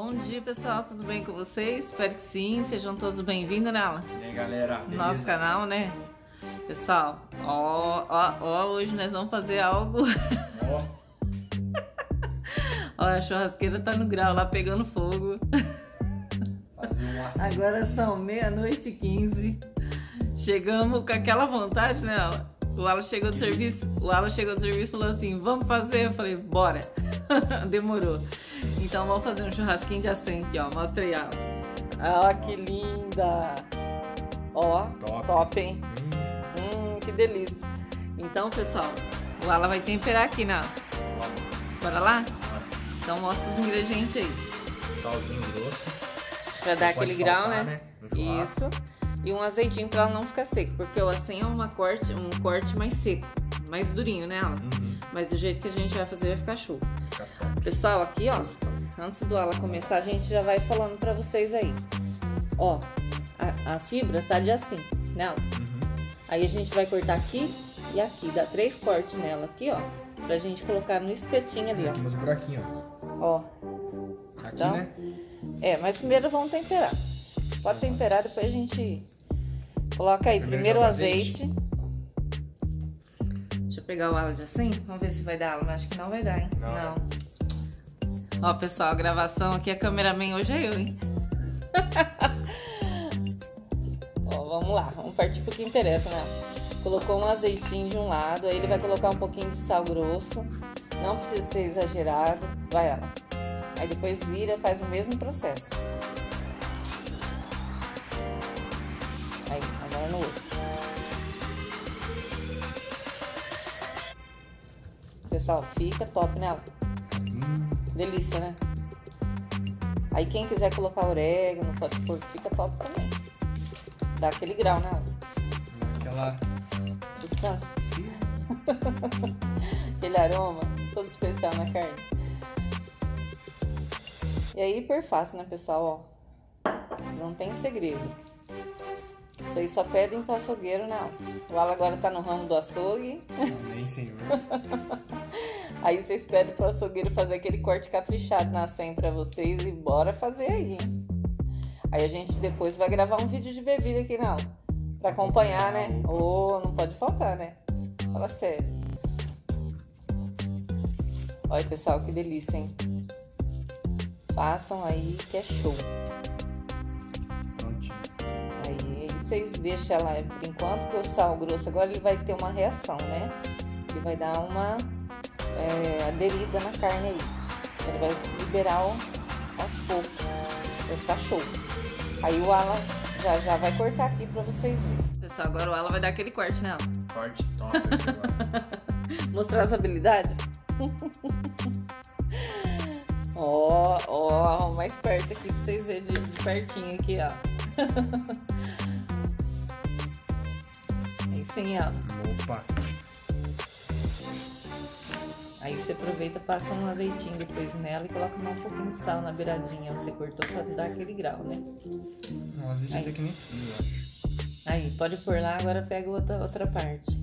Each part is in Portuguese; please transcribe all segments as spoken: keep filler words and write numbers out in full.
Bom dia, pessoal, tudo bem com vocês? Espero que sim, sejam todos bem-vindos, né, Alan? E aí, galera, beleza? Nosso canal, né? Pessoal, ó, ó, ó, hoje nós vamos fazer algo... Ó, Ó, a churrasqueira tá no grau lá, pegando fogo. fazer um assim. Agora são meia-noite e quinze. Chegamos com aquela vontade, né, Alan? O Alan chegou do serviço, o Alan chegou do serviço e falou assim, vamos fazer? Eu falei, bora. Demorou. Então vamos fazer um churrasquinho de acém aqui, ó. Mostra aí, Alan. Ó, que linda. Ó, top, top hein? Hum. hum, que delícia. Então, pessoal, o Alan vai temperar aqui, né? Bora lá? Então mostra os ingredientes aí. Salzinho grosso. Pra dar aquele grau, faltar, né? né? Isso. E um azeitinho pra ela não ficar seco, porque o acém é uma corte, um corte mais seco, mais durinho, né, Alan? Uhum. Mas do jeito que a gente vai fazer vai ficar show. Fica Pessoal, aqui, ó, antes do Alan começar, a gente já vai falando pra vocês aí. Ó, a, a fibra tá de assim, né, Alan? Uhum. Aí a gente vai cortar aqui e aqui, dá três cortes nela aqui, ó, pra gente colocar no espetinho ali, ó. Aqui nos buraquinhos, ó. Ó. Aqui, Então, né? É, mas primeiro vamos temperar. Pode temperar, depois a gente coloca aí. Primeiro, Primeiro o azeite. azeite. Deixa eu pegar o Alan de assim. Vamos ver se vai dar, Alan. Acho que não vai dar, hein? Não. Não. Ó, pessoal, a gravação aqui, a cameraman hoje é eu, hein? Ó, vamos lá. Vamos partir pro que interessa, né? Colocou um azeitinho de um lado, aí ele vai colocar um pouquinho de sal grosso. Não precisa ser exagerado. Vai, Alan. Aí depois vira, faz o mesmo processo. Aí, agora no outro. Pessoal, fica top, né? Hum. Delícia, né? Aí quem quiser colocar orégano, pode pôr, fica top também. Dá aquele grau, né? Aquela... Sustância. Aquele aroma todo especial na carne. E aí, hiper fácil, né, pessoal? Ó, não tem segredo. Vocês só pedem pro açougueiro, não. O Alan agora tá no ramo do açougue. Nem senhor. Aí vocês pedem pro açougueiro fazer aquele corte caprichado na acém pra vocês e bora fazer aí, hein? Aí a gente depois vai gravar um vídeo de bebida aqui, não. Pra acompanhar, né? Ô, oh, não pode faltar, né? Fala sério. Olha, pessoal, que delícia, hein? Façam aí que é show. Prontinho. Aí, aí vocês deixam ela por enquanto, que o sal grosso agora ele vai ter uma reação, né? Ele vai dar uma é, aderida na carne aí. Ele vai se liberar ó, aos poucos. Vai ficar show. Aí o Alan já, já vai cortar aqui pra vocês verem. Pessoal, agora o Alan vai dar aquele corte nela. Corte top. Agora. Mostrar as habilidades. Ó, ó, mais perto aqui pra vocês verem de, de pertinho aqui, ó. Aí sim, ó. Opa. Aí você aproveita, passa um azeitinho depois nela e coloca um pouquinho de sal na beiradinha onde você cortou pra dar aquele grau, né? O azeite até que nem precisa, eu acho. Aí, pode pôr lá, agora pega outra, outra parte.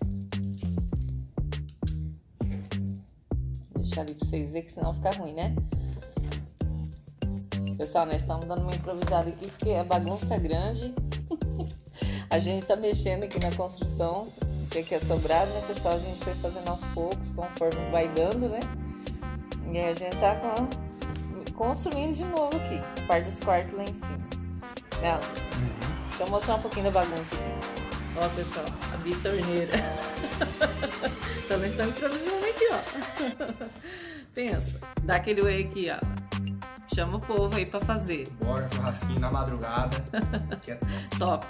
Deixar ali pra vocês verem que senão fica ruim, né? Pessoal, nós estamos dando uma improvisada aqui porque a bagunça é grande. A gente tá mexendo aqui na construção, que aqui é sobrado, né, pessoal? A gente foi fazendo aos poucos, conforme vai dando, né? E aí a gente tá com... construindo de novo aqui, a parte dos quartos lá em cima. Né? Uhum. Deixa eu mostrar um pouquinho da bagunça aqui. Ó, pessoal, a bitorneira. Então nós estamos improvisando aqui, ó. Pensa, dá aquele whey aqui, ó. Chama o povo aí pra fazer. Bora, churrasquinho na madrugada. Que é top.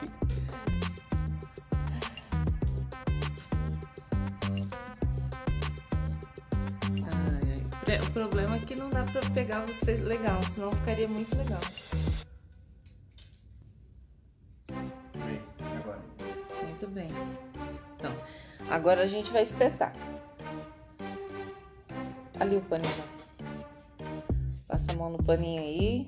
Ai, ai. O problema é que não dá pra pegar você legal, senão ficaria muito legal. Bem, agora. Muito bem. Então, agora a gente vai espetar. Ali o paninho. Passa a mão no paninho aí.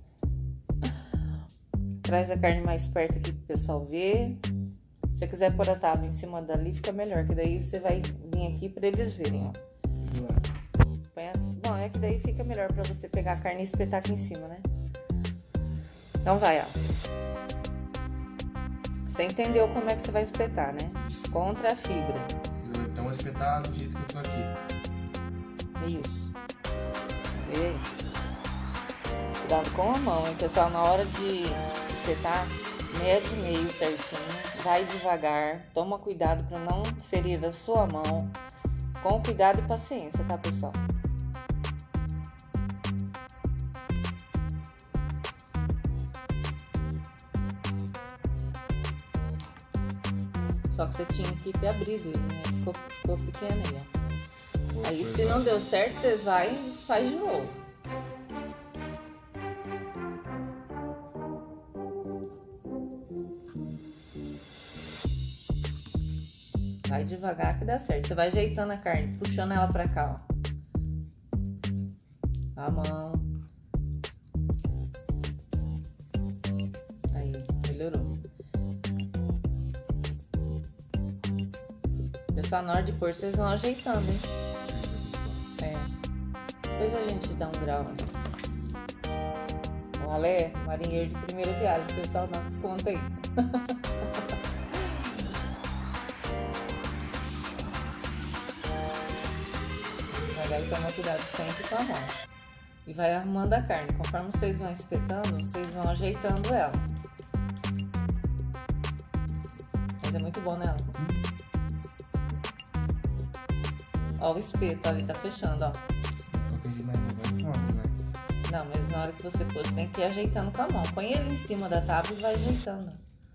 Traz a carne mais perto aqui pro pessoal ver. Se você quiser pôr a tábua em cima dali, fica melhor. Que daí você vai vir aqui pra eles verem, ó. Bom, né? Que daí fica melhor pra você pegar a carne e espetar aqui em cima, né? Então vai, ó. Você entendeu como é que você vai espetar, né? Contra a fibra. Então vou espetar do jeito que eu tô aqui. Isso. E aí? Cuidado com a mão, hein, pessoal? Na hora de espetar, mede meio certinho. Vai devagar. Toma cuidado para não ferir a sua mão. Com cuidado e paciência, tá, pessoal? Só que você tinha que ter abrido ele, né? Ficou, ficou pequeno aí, ó. Aí se não deu certo, vocês vão e faz de novo. Vai devagar que dá certo. Você vai ajeitando a carne, puxando ela pra cá, ó. A mão. Aí, melhorou. Pessoal, na hora de pôr, vocês vão ajeitando, hein? É. Depois a gente dá um grau, né? O Alé, marinheiro de primeira viagem, pessoal, dá um desconto aí. Vai tomar cuidado sempre com a mão. E vai arrumando a carne. Conforme vocês vão espetando, vocês vão ajeitando ela. Mas é muito bom nela. Ó, o espeto ali tá fechando, ó. Não, mas na hora que você pôr, você tem que ir ajeitando com a mão. Põe ele em cima da tábua e vai ajeitando.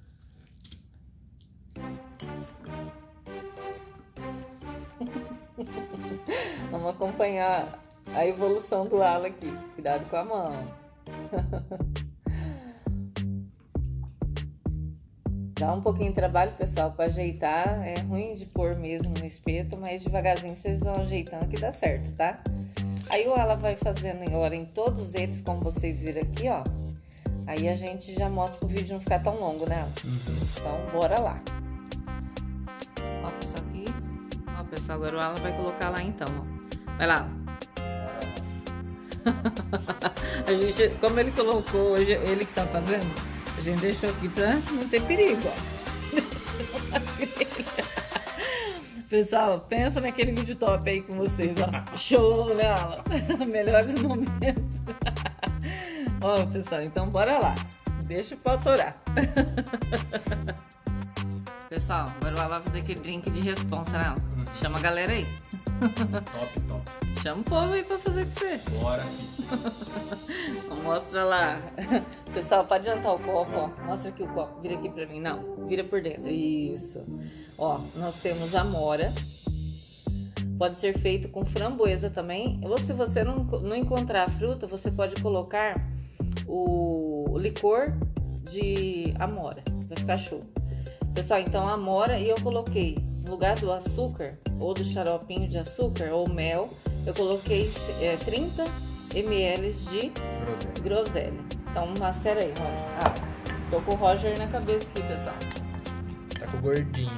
Vamos acompanhar a evolução do Alan aqui. Cuidado com a mão. Dá um pouquinho de trabalho, pessoal, para ajeitar. É ruim de pôr mesmo no espeto, mas devagarzinho vocês vão ajeitando que dá certo, tá? Aí o Alan vai fazendo agora em todos eles, como vocês viram aqui, ó. Aí a gente já mostra pro vídeo não ficar tão longo, né, Alan? Uhum. Então, bora lá. Ó, pessoal, aqui. Ó, pessoal, agora o Alan vai colocar lá então, ó. Vai lá. A gente, como ele colocou hoje, ele que tá fazendo, a gente deixou aqui pra não ter perigo, ó. Pessoal, pensa naquele vídeo top aí com vocês, ó. Show, né, Alan? Melhores momentos. Ó, pessoal, então bora lá. Deixa pra autorar. Pessoal, agora o Alan vai fazer aquele drink de responsa, né, Alan? Chama a galera aí. Top, top. Chama o povo aí pra fazer com você. Bora. Mostra lá. Pessoal, pode adiantar o copo, ó. Mostra aqui o copo. Vira aqui pra mim. Não, vira por dentro. Isso. Ó, nós temos amora. Pode ser feito com framboesa também. Ou se você não, não encontrar a fruta, você pode colocar o, o licor de amora. Vai ficar show. Pessoal, então amora, e eu coloquei no lugar do açúcar ou do xaropinho de açúcar ou mel, eu coloquei é, trinta mililitros de groselha. groselha. Então macera aí, Roger. Ah, tô com o Roger na cabeça aqui, pessoal. Tá com o gordinho.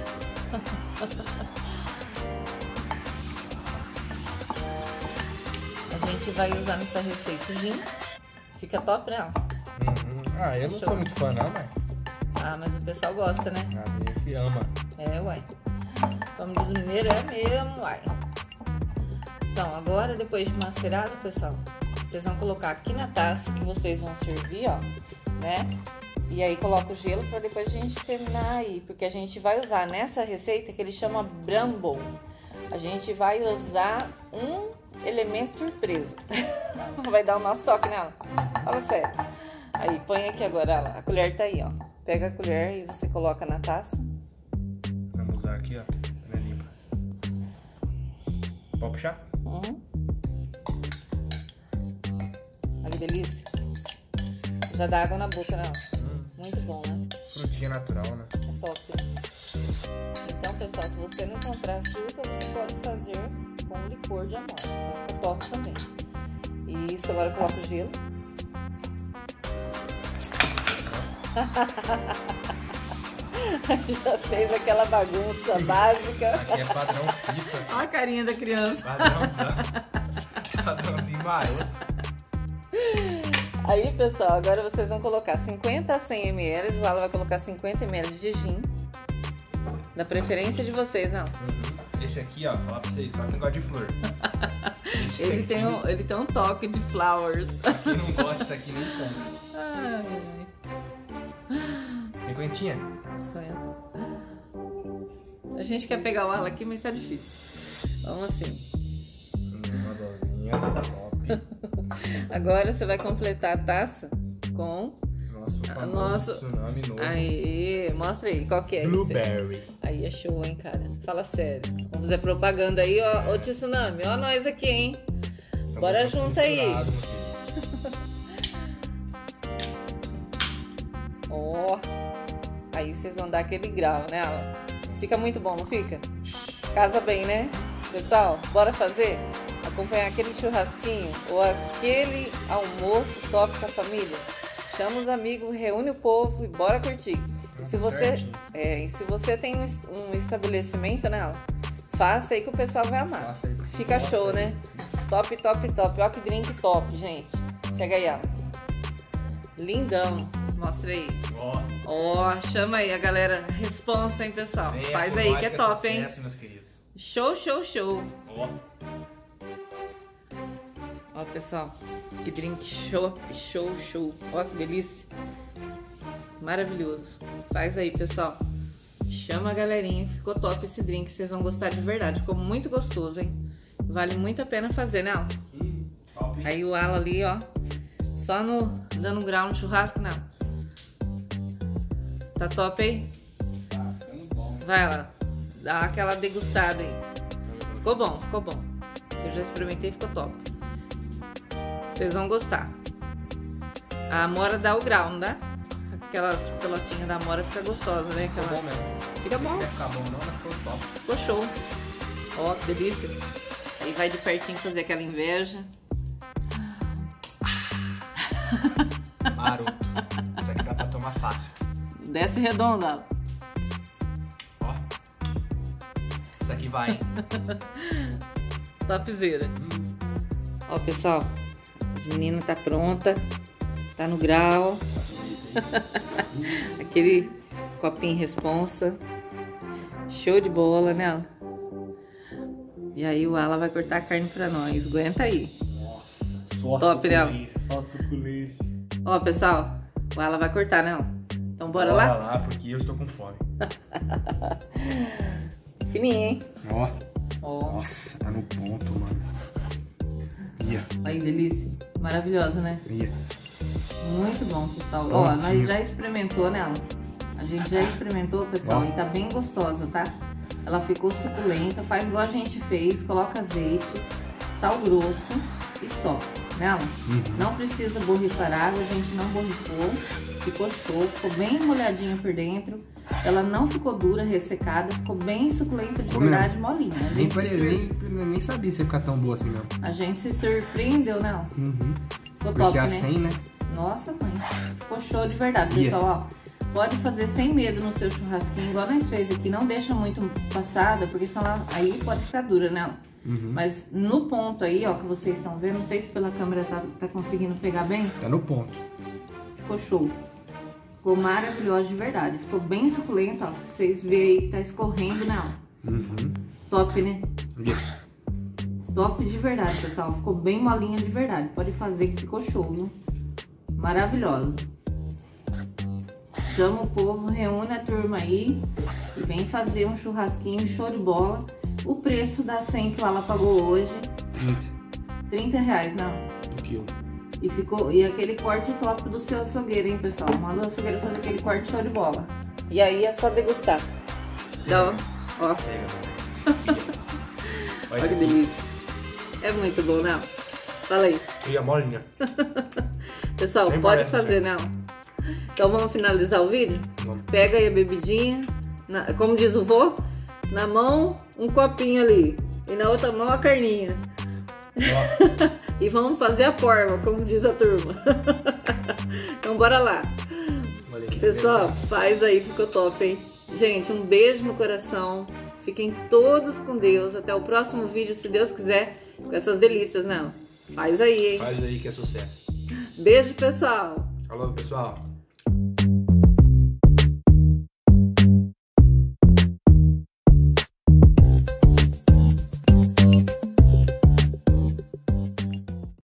A gente vai usar nessa receita o gin. Fica top, né? Uhum. Ah, eu não sou muito fã não, mas... Ah, mas o pessoal gosta, né? Ah, tem gente que ama. É, uai. Como diz o mineiro, é mesmo, uai. Então, agora, depois de macerado, pessoal, vocês vão colocar aqui na taça que vocês vão servir, ó, né? E aí coloca o gelo para depois a gente terminar aí, porque a gente vai usar nessa receita que ele chama Bramble. A gente vai usar um elemento surpresa. Vai dar o nosso toque nela. Fala sério. Aí, põe aqui agora, a colher tá aí, ó. Pega a colher e você coloca na taça. Vamos usar aqui, ó. Ela é limpa. Pode puxar? Uhum. Olha que delícia. Já dá água na boca, né? Hum. Muito bom, né? Frutinha natural, né? É top. Então, pessoal, se você não encontrar fruta, você pode fazer com licor de amora. É top também. Isso, agora coloca o gelo. Já fez aquela bagunça básica. Aqui é padrão fita. Olha a carinha da criança. Padrãozão. Padrãozinho maroto. Aí, pessoal, agora vocês vão colocar cinquenta a cem mililitros. O Alan vai colocar cinquenta mililitros de gin. Da preferência de vocês, não. Uhum. Esse aqui, ó, falar pra vocês, só quem gosta de flor. Esse Ele aqui, tem, um, ele tem um toque de flowers. Quem não gosta disso aqui nem compra. Ai, Cinquentinha? cinquenta. A gente quer pegar o Alan aqui, mas tá difícil. Vamos assim. Uma dosinha, top. Agora você vai completar a taça com... Nosso famoso Nosso... tsunami novo. Aí, mostra aí, qual que é? Blueberry. Esse? Aí é show, hein, cara? Fala sério. Vamos fazer propaganda aí, ó. Ô, Tsunami, ó nós aqui, hein? Tamo Bora junto aí. Ó. Aí vocês vão dar aquele grau, né, Alan? Fica muito bom, não fica? Casa bem, né? Pessoal, bora fazer? Acompanhar aquele churrasquinho ou aquele almoço top com a família? Chama os amigos, reúne o povo e bora curtir. E se você, é, e se você tem um, um estabelecimento, né, Alan? Faça aí que o pessoal vai amar. Fica show, né? Top, top, top. Ó que drink top, gente. Pega aí, Alan. Lindão. Mostra aí. Ó. Ó, chama aí a galera. Responsa, hein, pessoal? Faz aí que é top, hein? Meus queridos. Show, show, show. Ó. Ó, pessoal. Que drink show, show, show. Ó, que delícia. Maravilhoso. Faz aí, pessoal. Chama a galerinha. Ficou top esse drink. Vocês vão gostar de verdade. Ficou muito gostoso, hein? Vale muito a pena fazer, né, Alan? Hum, top. Aí o Alan ali, ó. Só no... Dando um grau no churrasco, não. Tá top aí? Tá ficando bom. Vai lá. Dá aquela degustada aí. Ficou bom, ficou bom. Eu já experimentei e ficou top. Vocês vão gostar. A amora dá o grau, não dá? Aquelas pelotinhas da amora fica gostosa, né? Ficou Aquelas... bom mesmo. Fica bom. Vai ficar bom não, mas ficou top. Ficou show. Ó, que delícia. Aí vai de pertinho fazer aquela inveja. Maroto. Isso aqui dá pra tomar fácil. Desce redonda. Ó. Isso aqui vai. Topzera. Ó, pessoal. As meninas tá pronta. Tá no grau. Aquele copinho responsa. Show de bola, né? E aí o Alan vai cortar a carne pra nós. Aguenta aí. Nossa, só top, suculência, né? só suculência. Ó, pessoal. O Alan vai cortar, né? Então bora, bora lá? Bora lá, porque eu estou com fome. Fininho, hein? Ó. Ó. Nossa, tá no ponto, mano. Ia. Aí, delícia. Maravilhosa, né? Ia. Muito bom, pessoal. Prontinho. Ó, nós já experimentou, né, Alan? A gente já experimentou, pessoal, Ó. e tá bem gostosa, tá? Ela ficou suculenta, faz igual a gente fez, coloca azeite, sal grosso e só, né, Alan? Uhum. Não precisa borrifar água, a gente não borrifou, ficou show, ficou bem molhadinho por dentro. Ela não ficou dura, ressecada, ficou bem suculenta, de Ficou verdade, molinha. A Nem, gente, se sur... nem, nem sabia se ia ficar tão boa assim mesmo. a gente se surpreendeu, né, Alan? Uhum. Ficou Por top, ser a né? cem, né? Nossa, mãe, ficou show de verdade, Yeah. pessoal, ó. Pode fazer sem medo no seu churrasquinho, igual nós fez aqui. Não deixa muito passada, porque senão aí pode ficar dura, né? Uhum. Mas no ponto aí, ó, que vocês estão vendo, não sei se pela câmera tá, tá conseguindo pegar bem. Tá no ponto. Ficou show. Ficou maravilhoso de verdade. Ficou bem suculento, ó. Vocês veem aí que tá escorrendo, né? Uhum. Top, né? Yes. Top de verdade, pessoal. Ficou bem molinha de verdade. Pode fazer que ficou show, viu? Maravilhosa. Chama o povo, reúne a turma aí e vem fazer um churrasquinho show de bola. O preço da cem que ela pagou hoje, trinta reais, não? Um quilo. E ficou, e aquele corte top do seu açougueiro, hein, pessoal? Manda o açougueiro fazer aquele corte show de bola. E aí é só degustar. Então, ó. Olha que delícia. É muito bom, não? Fala aí. E a molinha. Pessoal, Nem pode parece, fazer, não? Então vamos finalizar o vídeo? Vamos. Pega aí a bebidinha, na, como diz o vô, na mão um copinho ali e na outra mão a carninha. E vamos fazer a forma, como diz a turma. Então bora lá. Pessoal, faz aí, ficou top, hein? Gente, um beijo no coração. Fiquem todos com Deus. Até o próximo vídeo, se Deus quiser, com essas delícias, né? Faz aí, hein? Faz aí que é sucesso. Beijo, pessoal. Falou, pessoal.